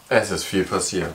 Es ist viel passiert.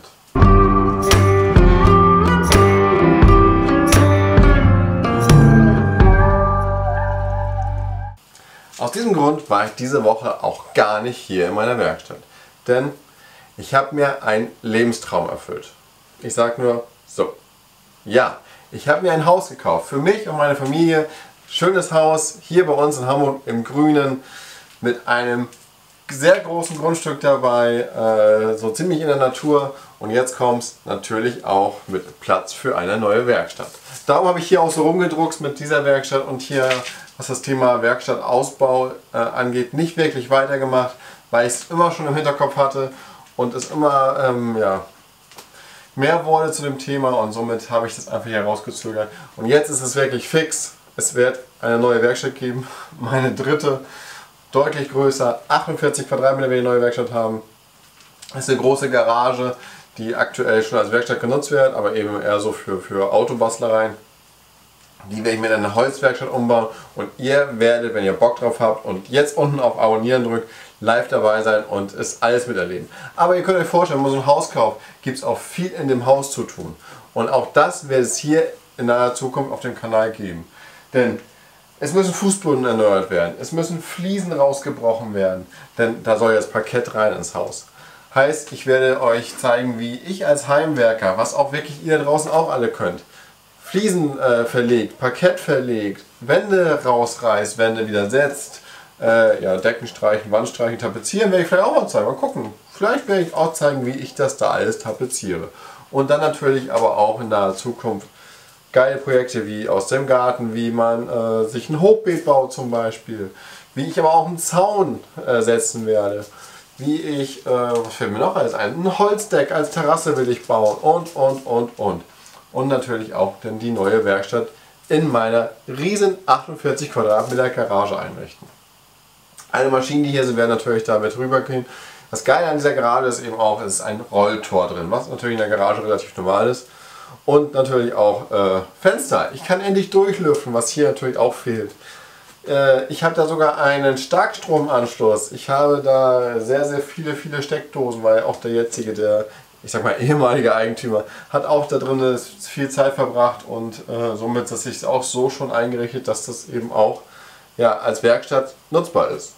Aus diesem Grund war ich diese Woche auch gar nicht hier in meiner Werkstatt. Denn ich habe mir einen Lebenstraum erfüllt. Ich sage nur so. Ja, ich habe mir ein Haus gekauft. Für mich und meine Familie. Schönes Haus hier bei uns in Hamburg im Grünen. Mit einem sehr großen Grundstück dabei. So ziemlich in der Natur. Und jetzt kommt es natürlich auch mit Platz für eine neue Werkstatt. Darum habe ich hier auch so rumgedruckst mit dieser Werkstatt und hier, was das Thema Werkstattausbau angeht, nicht wirklich weitergemacht, weil ich es immer schon im Hinterkopf hatte und es immer mehr wurde zu dem Thema und somit habe ich das einfach hier rausgezögert. Und jetzt ist es wirklich fix. Es wird eine neue Werkstatt geben, meine dritte, deutlich größer, 48 Quadratmeter wir die neue Werkstatt haben. Das ist eine große Garage, die aktuell schon als Werkstatt genutzt wird, aber eben eher so für Autobastlereien. Die werde ich mir in eine Holzwerkstatt umbauen und ihr werdet, wenn ihr Bock drauf habt und jetzt unten auf Abonnieren drückt, live dabei sein und es alles miterleben. Aber ihr könnt euch vorstellen, wenn man so ein Haus kauft, gibt es auch viel in dem Haus zu tun. Und auch das wird es hier in naher Zukunft auf dem Kanal geben. Denn es müssen Fußböden erneuert werden, es müssen Fliesen rausgebrochen werden, denn da soll jetzt Parkett rein ins Haus. Heißt, ich werde euch zeigen, wie ich als Heimwerker, was auch wirklich ihr da draußen auch alle könnt, Fliesen verlegt, Parkett verlegt, Wände rausreißt, Wände wieder setzt, ja, Decken streichen, Wand streichen, tapezieren werde ich vielleicht auch mal zeigen. Mal gucken. Vielleicht werde ich auch zeigen, wie ich das da alles tapeziere. Und dann natürlich aber auch in naher Zukunft geile Projekte wie aus dem Garten, wie man sich ein Hochbeet baut zum Beispiel, wie ich aber auch einen Zaun setzen werde, wie ich, was fällt mir noch alles ein, ein Holzdeck als Terrasse will ich bauen und. Und natürlich auch dann die neue Werkstatt in meiner riesen 48 Quadratmeter Garage einrichten. Alle Maschinen, die hier sind, werden natürlich damit rübergehen. Das Geile an dieser Garage ist eben auch, es ist ein Rolltor drin, was natürlich in der Garage relativ normal ist. Und natürlich auch Fenster. Ich kann endlich durchlüften, was hier natürlich auch fehlt. Ich habe da sogar einen Starkstromanschluss. Ich habe da sehr viele Steckdosen, weil auch der jetzige, der, ich sag mal, ehemalige Eigentümer hat auch da drin viel Zeit verbracht und somit ist es auch so schon eingerichtet, dass das eben auch ja, als Werkstatt nutzbar ist.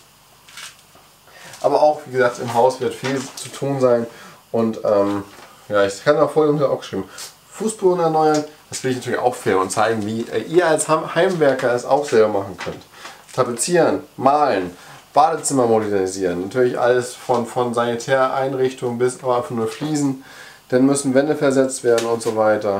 Aber auch, wie gesagt, im Haus wird viel zu tun sein und ja, ich kann da vorhin auch geschrieben, Fußboden erneuern, das will ich natürlich auch filmen und zeigen, wie ihr als Heimwerker es auch selber machen könnt. Tapezieren, malen, Badezimmer modernisieren, natürlich alles von Sanitäreinrichtungen bis aber einfach nur Fliesen, dann müssen Wände versetzt werden und so weiter.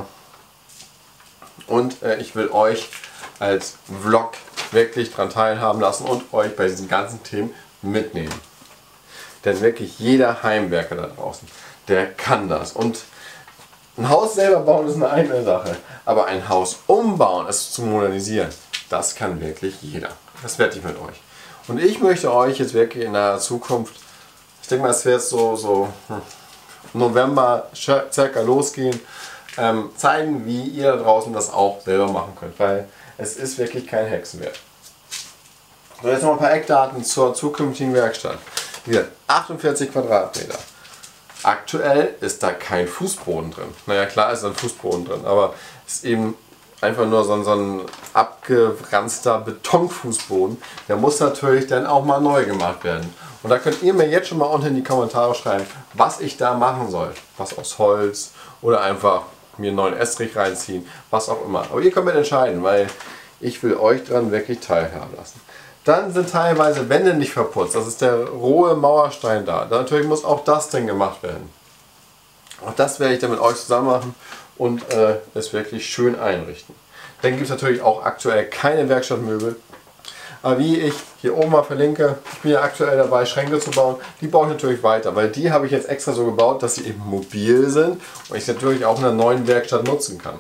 Und ich will euch als Vlog wirklich daran teilhaben lassen und euch bei diesen ganzen Themen mitnehmen. Denn wirklich jeder Heimwerker da draußen, der kann das. Und ein Haus selber bauen ist eine eigene Sache, aber ein Haus umbauen, es zu modernisieren, das kann wirklich jeder. Das werde ich mit euch. Und ich möchte euch jetzt wirklich in der Zukunft, ich denke mal, es wird so November circa losgehen, zeigen, wie ihr da draußen das auch selber machen könnt, weil es ist wirklich kein Hexenwerk. So, jetzt noch ein paar Eckdaten zur zukünftigen Werkstatt. Hier 48 Quadratmeter. Aktuell ist da kein Fußboden drin. Naja, klar ist da ein Fußboden drin, aber es ist eben einfach nur so ein abgeranzter Betonfußboden. Der muss natürlich dann auch mal neu gemacht werden. Und da könnt ihr mir jetzt schon mal unten in die Kommentare schreiben, was ich da machen soll. Was aus Holz oder einfach mir einen neuen Estrich reinziehen, was auch immer. Aber ihr könnt mir entscheiden, weil ich will euch dran wirklich teilhaben lassen. Dann sind teilweise Wände nicht verputzt. Das ist der rohe Mauerstein da. Natürlich muss auch das Ding gemacht werden. Auch das werde ich dann mit euch zusammen machen und es wirklich schön einrichten. Dann gibt es natürlich auch aktuell keine Werkstattmöbel. Aber wie ich hier oben mal verlinke, ich bin ja aktuell dabei, Schränke zu bauen. Die baue ich natürlich weiter, weil die habe ich jetzt extra so gebaut, dass sie eben mobil sind und ich natürlich auch in einer neuen Werkstatt nutzen kann.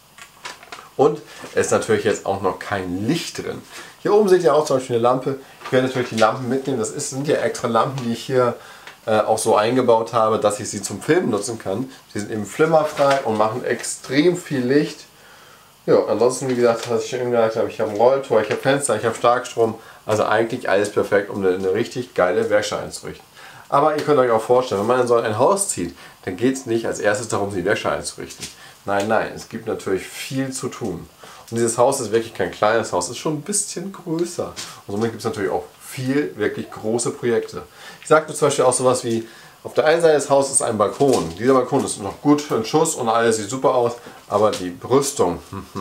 Und es ist natürlich jetzt auch noch kein Licht drin. Hier oben seht ihr auch zum Beispiel eine Lampe. Ich werde natürlich die Lampen mitnehmen. Das sind ja extra Lampen, die ich hier auch so eingebaut habe, dass ich sie zum Filmen nutzen kann. Die sind eben flimmerfrei und machen extrem viel Licht. Ja, ansonsten, wie gesagt, was ich schon gesagt habe, ich habe ein Rolltor, ich habe Fenster, ich habe Starkstrom. Also eigentlich alles perfekt, um eine richtig geile Werkstatt einzurichten. Aber ihr könnt euch auch vorstellen, wenn man in so ein Haus zieht, dann geht es nicht als erstes darum, die Wäsche einzurichten. Nein, nein, es gibt natürlich viel zu tun. Und dieses Haus ist wirklich kein kleines Haus, es ist schon ein bisschen größer. Und somit gibt es natürlich auch viel wirklich große Projekte. Ich sagte zum Beispiel auch sowas wie, auf der einen Seite des Hauses ist ein Balkon. Dieser Balkon ist noch gut in Schuss und alles sieht super aus, aber die Brüstung,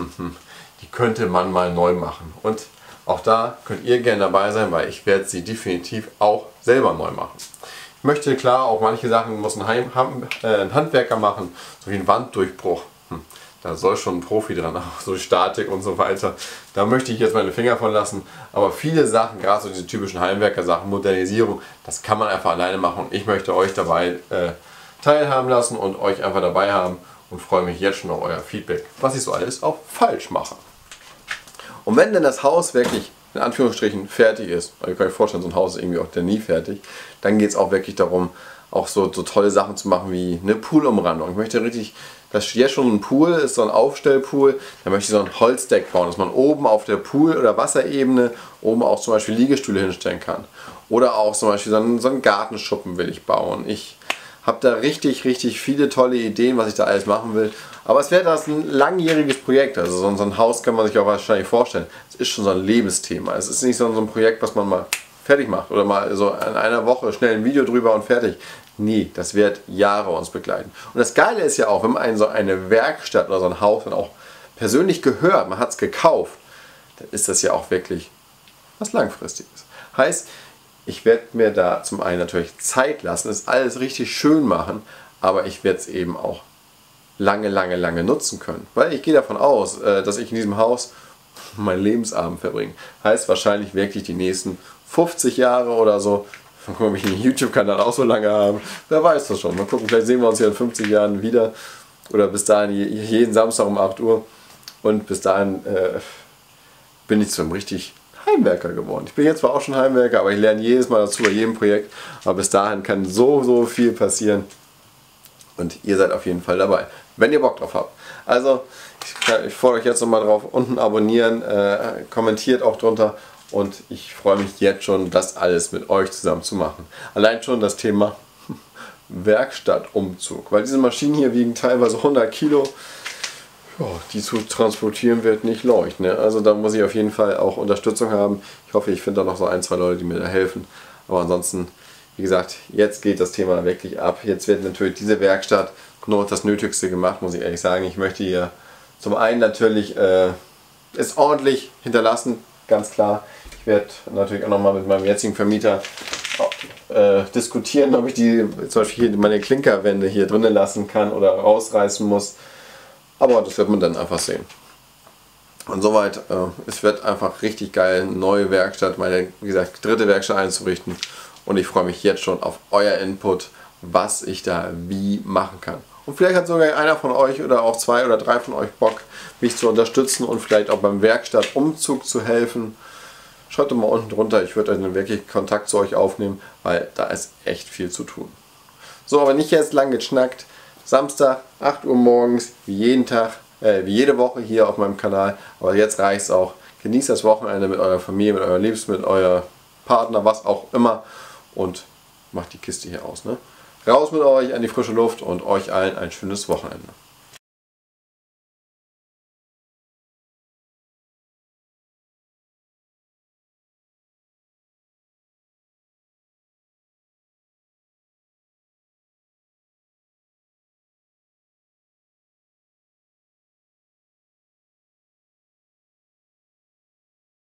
die könnte man mal neu machen. Und auch da könnt ihr gerne dabei sein, weil ich werde sie definitiv auch selber neu machen. Ich möchte klar, auch manche Sachen muss ein Handwerker machen, so wie ein Wanddurchbruch. Da soll schon ein Profi dran, auch so Statik und so weiter. Da möchte ich jetzt meine Finger von lassen. Aber viele Sachen, gerade so diese typischen Heimwerker-Sachen, Modernisierung, das kann man einfach alleine machen. Und ich möchte euch dabei teilhaben lassen und euch einfach dabei haben und freue mich jetzt schon auf euer Feedback, was ich so alles auch falsch mache. Und wenn denn das Haus wirklich in Anführungsstrichen fertig ist, weil ihr könnt euch vorstellen, so ein Haus ist irgendwie auch nie fertig, dann geht es auch wirklich darum, auch so tolle Sachen zu machen wie eine Poolumrandung. Ich möchte richtig, das ist jetzt schon ein Pool, ist so ein Aufstellpool, da möchte ich so ein Holzdeck bauen, dass man oben auf der Pool- oder Wasserebene oben auch zum Beispiel Liegestühle hinstellen kann. Oder auch zum Beispiel so einen Gartenschuppen will ich bauen. Ich habe da richtig viele tolle Ideen, was ich da alles machen will. Aber es wäre das ein langjähriges Projekt. Also so ein Haus kann man sich auch wahrscheinlich vorstellen. Es ist schon so ein Lebensthema. Es ist nicht so ein Projekt, was man mal fertig macht oder mal so in einer Woche schnell ein Video drüber und fertig. Nee, das wird Jahre uns begleiten. Und das Geile ist ja auch, wenn man so eine Werkstatt oder so ein Haus dann auch persönlich gehört, man hat es gekauft, dann ist das ja auch wirklich was Langfristiges. Heißt, ich werde mir da zum einen natürlich Zeit lassen, es alles richtig schön machen, aber ich werde es eben auch lange nutzen können. Weil ich gehe davon aus, dass ich in diesem Haus meinen Lebensabend verbringe. Heißt wahrscheinlich wirklich die nächsten 50 Jahre oder so. Mal gucken, ob ich einen YouTube-Kanal auch so lange habe. Wer weiß das schon. Mal gucken, vielleicht sehen wir uns hier in 50 Jahren wieder. Oder bis dahin jeden Samstag um 8 Uhr. Und bis dahin bin ich zu einem richtig Heimwerker geworden. Ich bin jetzt zwar auch schon Heimwerker, aber ich lerne jedes Mal dazu bei jedem Projekt. Aber bis dahin kann so viel passieren. Und ihr seid auf jeden Fall dabei, wenn ihr Bock drauf habt. Also, ich fordere euch jetzt nochmal drauf, unten abonnieren, kommentiert auch drunter. Und ich freue mich jetzt schon, das alles mit euch zusammen zu machen. Allein schon das Thema Werkstattumzug. Weil diese Maschinen hier wiegen teilweise 100 Kilo. Ja, die zu transportieren wird nicht leicht. Ne? Also da muss ich auf jeden Fall auch Unterstützung haben. Ich hoffe, ich finde da noch so ein, zwei Leute, die mir da helfen. Aber ansonsten, wie gesagt, jetzt geht das Thema wirklich ab. Jetzt wird natürlich diese Werkstatt nur das Nötigste gemacht, muss ich ehrlich sagen. Ich möchte hier zum einen natürlich es ordentlich hinterlassen, ganz klar. Ich werde natürlich auch nochmal mit meinem jetzigen Vermieter diskutieren, ob ich die zum Beispiel hier meine Klinkerwände hier drinnen lassen kann oder rausreißen muss. Aber das wird man dann einfach sehen. Und soweit, es wird einfach richtig geil, eine neue Werkstatt, meine, wie gesagt, dritte Werkstatt einzurichten. Und ich freue mich jetzt schon auf euer Input, was ich da wie machen kann. Und vielleicht hat sogar einer von euch oder auch 2 oder 3 von euch Bock, mich zu unterstützen und vielleicht auch beim Werkstattumzug zu helfen. Schaut doch mal unten drunter, ich würde dann wirklich Kontakt zu euch aufnehmen, weil da ist echt viel zu tun. So, aber nicht jetzt lang geschnackt. Samstag, 8 Uhr morgens, wie jeden Tag, wie jede Woche hier auf meinem Kanal. Aber jetzt reicht es auch. Genießt das Wochenende mit eurer Familie, mit eurem Liebsten, mit eurem Partner, was auch immer. Und macht die Kiste hier aus. Ne? Raus mit euch an die frische Luft und euch allen ein schönes Wochenende.